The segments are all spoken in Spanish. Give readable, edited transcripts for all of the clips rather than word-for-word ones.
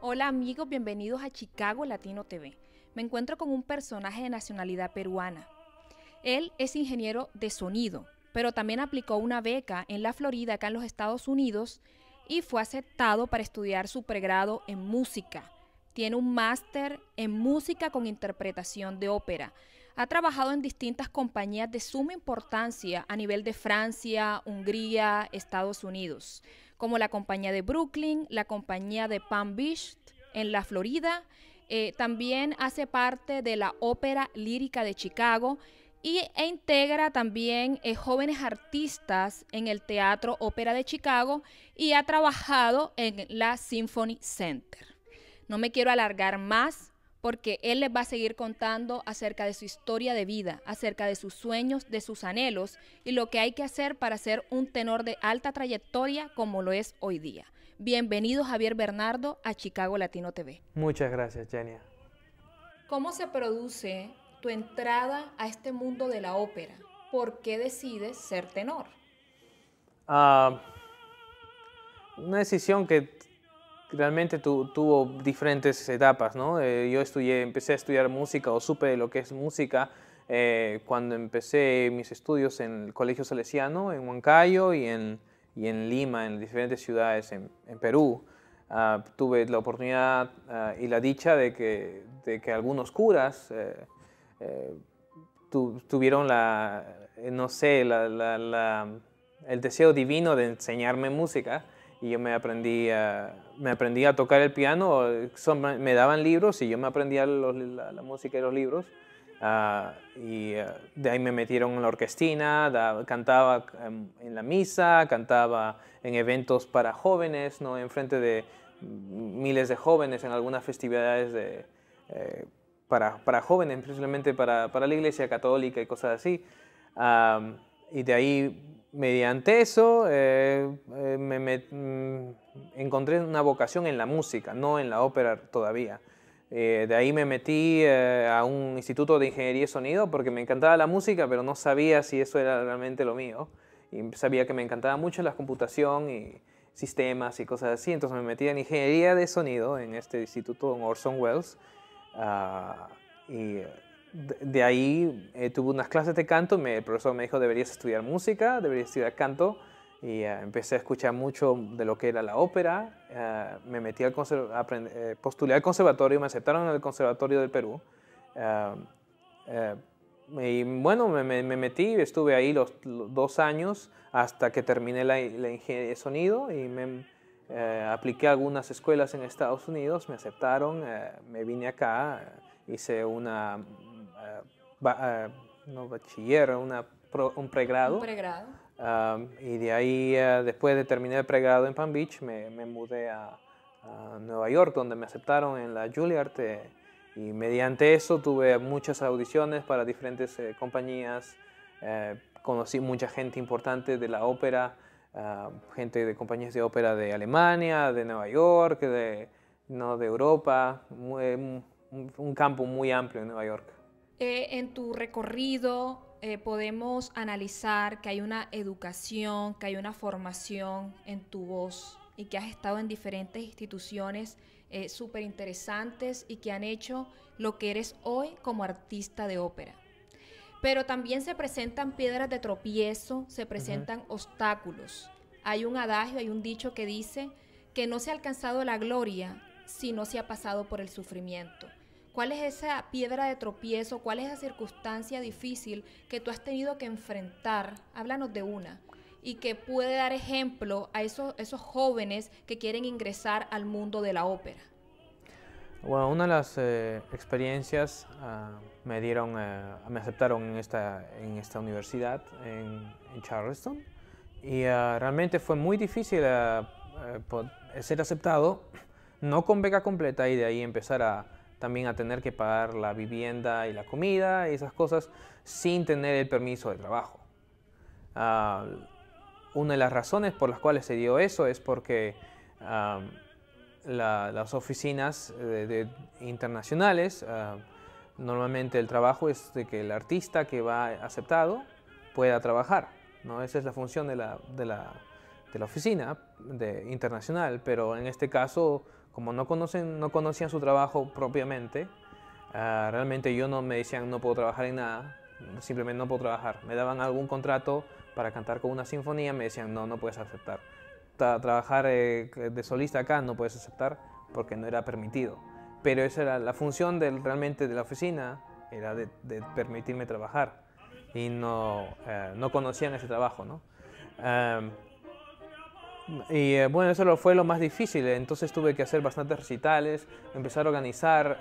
Hola amigos, bienvenidos a Chicago Latino TV. Me encuentro con un personaje de nacionalidad peruana. Él es ingeniero de sonido, pero también aplicó una beca en la Florida, acá en los Estados Unidos, y fue aceptado para estudiar su pregrado en música. Tiene un máster en música con interpretación de ópera. Ha trabajado en distintas compañías de suma importancia a nivel de Francia, Hungría, Estados Unidos, como la compañía de Brooklyn, la compañía de Palm Beach en la Florida. También hace parte de la Ópera Lírica de Chicago e integra también jóvenes artistas en el Teatro Ópera de Chicago y ha trabajado en la Symphony Center. No me quiero alargar más porque él les va a seguir contando acerca de su historia de vida, acerca de sus sueños, de sus anhelos y lo que hay que hacer para ser un tenor de alta trayectoria como lo es hoy día. Bienvenido Javier Bernardo a Chicago Latino TV. Muchas gracias, Jenia. ¿Cómo se produce tu entrada a este mundo de la ópera? ¿Por qué decides ser tenor? Ah, una decisión que realmente tuvo diferentes etapas, ¿no? Empecé a estudiar música o supe lo que es música cuando empecé mis estudios en el Colegio Salesiano, en Huancayo y en Lima, en diferentes ciudades en Perú. Tuve la oportunidad y la dicha de que algunos curas tuvieron no sé, el deseo divino de enseñarme música y yo me aprendí a tocar el piano, me daban libros y yo me aprendía la música y los libros. De ahí me metieron en la orquestina, cantaba en la misa, cantaba en eventos para jóvenes, ¿no? En frente de miles de jóvenes en algunas festividades para jóvenes, principalmente para la Iglesia Católica y cosas así. Y de ahí, mediante eso, encontré una vocación en la música, no en la ópera todavía. De ahí me metí a un instituto de ingeniería y sonido porque me encantaba la música, pero no sabía si eso era realmente lo mío. Y sabía que me encantaba mucho la computación y sistemas y cosas así. Entonces me metí en ingeniería de sonido en este instituto en Orson Welles. De ahí tuve unas clases de canto. El profesor me dijo, deberías estudiar música, deberías estudiar canto. Y empecé a escuchar mucho de lo que era la ópera. Me metí postulé al conservatorio, me aceptaron en el Conservatorio del Perú. Y bueno, me metí, estuve ahí los 2 años hasta que terminé la ingeniería de sonido y apliqué a algunas escuelas en Estados Unidos, me aceptaron, me vine acá, hice no bachiller, un pregrado. Un pregrado. Y de ahí, después de terminar el pregrado en Palm Beach, me mudé a Nueva York, donde me aceptaron en la Juilliard. Y mediante eso tuve muchas audiciones para diferentes compañías. Conocí mucha gente importante de la ópera, gente de compañías de ópera de Alemania, de Nueva York, de Europa. Un campo muy amplio en Nueva York. En tu recorrido podemos analizar que hay una educación, que hay una formación en tu voz y que has estado en diferentes instituciones súper interesantes y que han hecho lo que eres hoy como artista de ópera. Pero también se presentan piedras de tropiezo, se presentan obstáculos. Hay un adagio, hay un dicho que dice que no se ha alcanzado la gloria si no se ha pasado por el sufrimiento. ¿Cuál es esa piedra de tropiezo? ¿Cuál es esa circunstancia difícil que tú has tenido que enfrentar? Háblanos de una. Y que puede dar ejemplo a esos jóvenes que quieren ingresar al mundo de la ópera. Bueno, una de las experiencias me aceptaron en esta universidad en Charleston y realmente fue muy difícil ser aceptado, no con beca completa y de ahí empezar también a tener que pagar la vivienda y la comida y esas cosas sin tener el permiso de trabajo. Una de las razones por las cuales se dio eso es porque las oficinas internacionales, normalmente el trabajo es de que el artista que va aceptado pueda trabajar, ¿no? Esa es la función de la oficina internacional, pero en este caso, como no conocían su trabajo propiamente, realmente yo no me decían no puedo trabajar en nada, simplemente no puedo trabajar. Me daban algún contrato para cantar con una sinfonía, me decían no puedes aceptar. Trabajar de solista acá no puedes aceptar porque no era permitido. Pero esa era la función realmente de la oficina, era de permitirme trabajar. Y no conocían ese trabajo, ¿no? Bueno, eso fue lo más difícil. Entonces tuve que hacer bastantes recitales, empezar a organizar,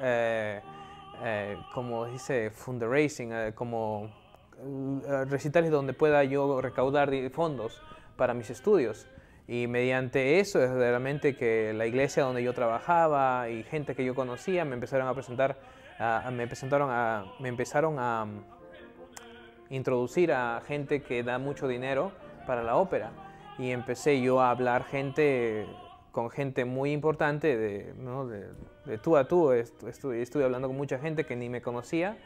como dice, fundraising, como recitales donde pueda yo recaudar fondos para mis estudios. Y mediante eso es realmente que la iglesia donde yo trabajaba y gente que yo conocía me empezaron a presentar, me empezaron a introducir a gente que da mucho dinero para la ópera. Y empecé yo a hablar con gente muy importante, ¿no? de tú a tú. Estuve hablando con mucha gente que ni me conocía,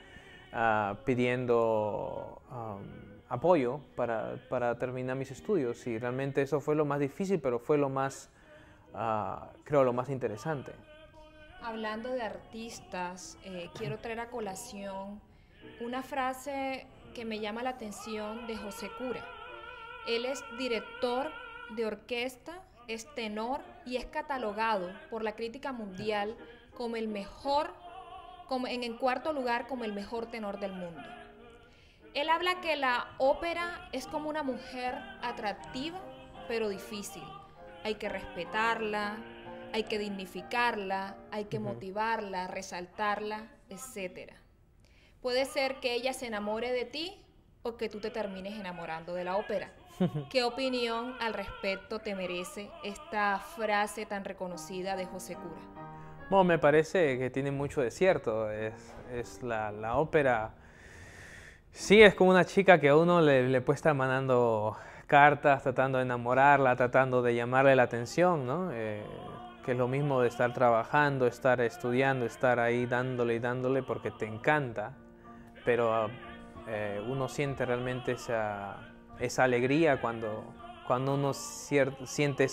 pidiendo apoyo para terminar mis estudios. Y realmente eso fue lo más difícil, pero fue lo más, creo, lo más interesante. Hablando de artistas, quiero traer a colación una frase que me llama la atención de José Cura. Él es director de orquesta, es tenor y es catalogado por la crítica mundial como el mejor, en cuarto lugar como el mejor tenor del mundo. Él habla que la ópera es como una mujer atractiva pero difícil. Hay que respetarla, hay que dignificarla, hay que motivarla, resaltarla, etc. Puede ser que ella se enamore de ti o que tú te termines enamorando de la ópera. ¿Qué opinión al respecto te merece esta frase tan reconocida de José Cura? Bueno, me parece que tiene mucho de cierto. Es la ópera. Sí, es como una chica que a uno le puede estar mandando cartas, tratando de enamorarla, tratando de llamarle la atención, ¿no? Que es lo mismo de estar trabajando, estar estudiando, estar ahí dándole y dándole porque te encanta, pero uno siente realmente esa alegría cuando uno siente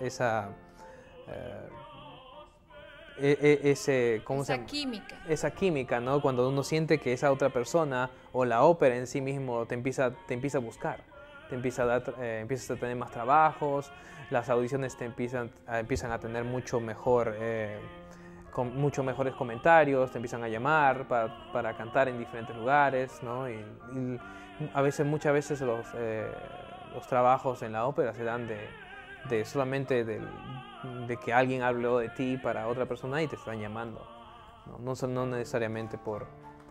esa química, ¿no? Cuando uno siente que esa otra persona o la ópera en sí mismo te empieza a buscar, empiezas a tener más trabajos, las audiciones te empiezan a tener mucho mejores comentarios, te empiezan a llamar para cantar en diferentes lugares, ¿no? Y muchas veces los trabajos en la ópera se dan solamente de que alguien habló de ti para otra persona y te están llamando, no necesariamente por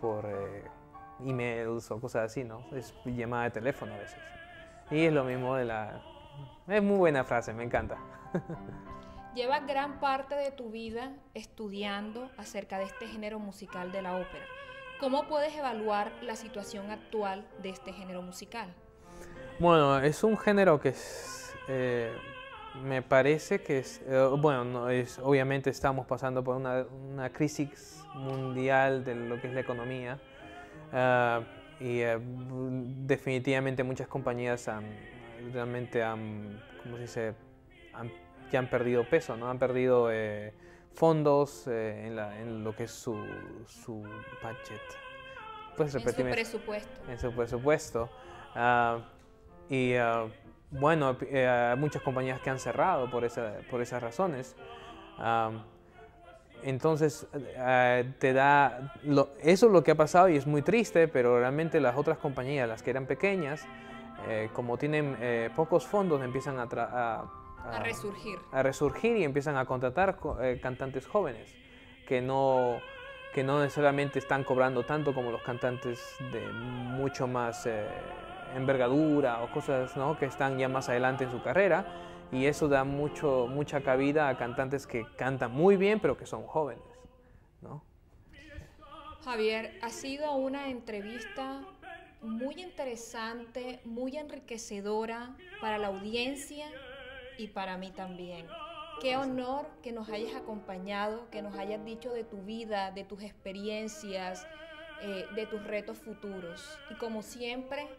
emails o cosas así, ¿no? Es llamada de teléfono a veces. Y es lo mismo es muy buena frase, me encanta. Llevas gran parte de tu vida estudiando acerca de este género musical de la ópera. ¿Cómo puedes evaluar la situación actual de este género musical? Bueno, es un género que me parece que obviamente estamos pasando por una crisis mundial de lo que es la economía, y definitivamente muchas compañías realmente ¿cómo se dice? Ya han perdido peso, ¿no? Han perdido fondos en lo que es su budget. ¿Puedes repetirme? En su presupuesto. En su presupuesto. Bueno, hay muchas compañías que han cerrado por esas razones. Entonces, eso es lo que ha pasado y es muy triste, pero realmente las otras compañías, las que eran pequeñas, como tienen pocos fondos, empiezan a resurgir y empiezan a contratar cantantes jóvenes que no necesariamente están cobrando tanto como los cantantes de mucho más envergadura o cosas, ¿no? Que están ya más adelante en su carrera, y eso da mucha cabida a cantantes que cantan muy bien pero que son jóvenes, ¿no? Javier, ha sido una entrevista muy interesante, muy enriquecedora para la audiencia y para mí también. Qué honor que nos hayas acompañado, que nos hayas dicho de tu vida, de tus experiencias, de tus retos futuros. Y como siempre,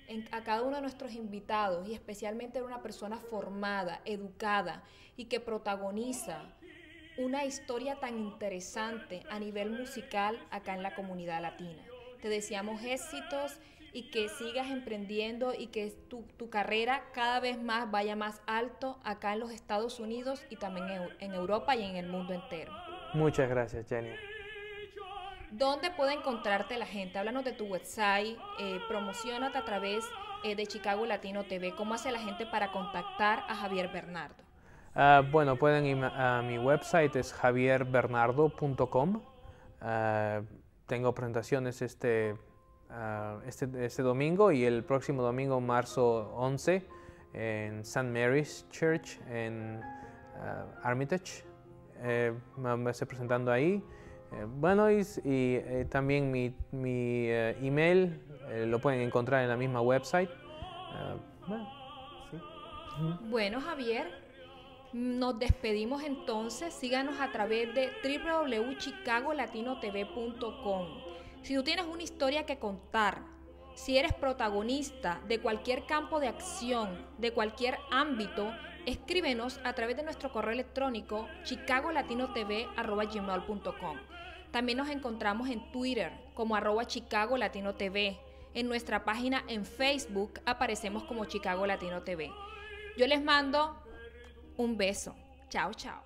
a cada uno de nuestros invitados y especialmente una persona formada, educada y que protagoniza una historia tan interesante a nivel musical acá en la comunidad latina. Te deseamos éxitos y que sigas emprendiendo y que tu carrera cada vez más vaya más alto acá en los Estados Unidos y también en Europa y en el mundo entero. Muchas gracias, Jenny. ¿Dónde puede encontrarte la gente? Háblanos de tu website, promocionate a través de Chicago Latino TV. ¿Cómo hace la gente para contactar a Javier Bernardo? Bueno, pueden ir a mi website, es javierbernardo.com. Tengo presentaciones este domingo y el próximo domingo, marzo 11, en St. Mary's Church en Armitage. Me estoy presentando ahí. Bueno, y también mi email lo pueden encontrar en la misma website. Sí. Bueno, Javier, nos despedimos entonces. Síganos a través de www.chicagolatinotv.com. Si tú tienes una historia que contar, si eres protagonista de cualquier campo de acción, de cualquier ámbito, escríbenos a través de nuestro correo electrónico chicagolatinotv@gmail.com. También nos encontramos en Twitter como @ChicagoLatinoTV. En nuestra página en Facebook aparecemos como Chicago Latino TV. Yo les mando un beso. Chao, chao.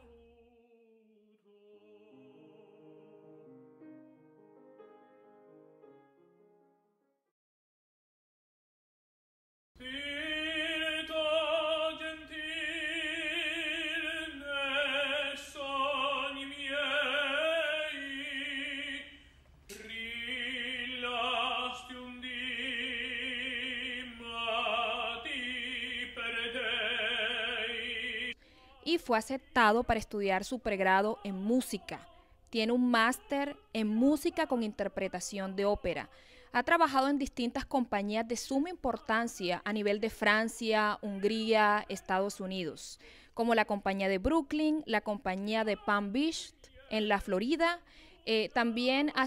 Y fue aceptado para estudiar su pregrado en música. Tiene un máster en música con interpretación de ópera. Ha trabajado en distintas compañías de suma importancia a nivel de Francia, Hungría, Estados Unidos, como la compañía de Brooklyn, la compañía de Palm Beach en la Florida. También ha...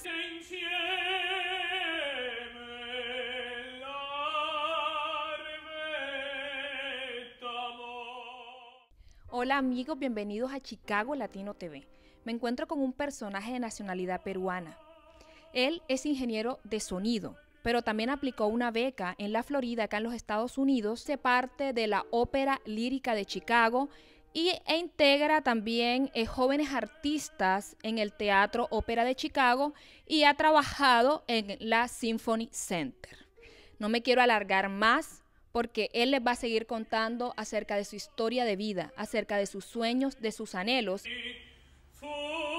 Hola amigos, bienvenidos a Chicago Latino TV. Me encuentro con un personaje de nacionalidad peruana. Él es ingeniero de sonido, pero también aplicó una beca en la Florida, acá en los Estados Unidos, hace parte de la Ópera Lírica de Chicago e integra también jóvenes artistas en el Teatro Ópera de Chicago y ha trabajado en la Symphony Center. No me quiero alargar más, porque él les va a seguir contando acerca de su historia de vida, acerca de sus sueños, de sus anhelos.